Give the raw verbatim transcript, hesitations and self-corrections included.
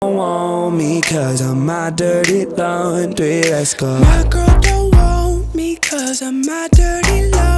want me cause I'm my dirty laundry, let's go. My girl don't want me cause I'm my dirty laundry.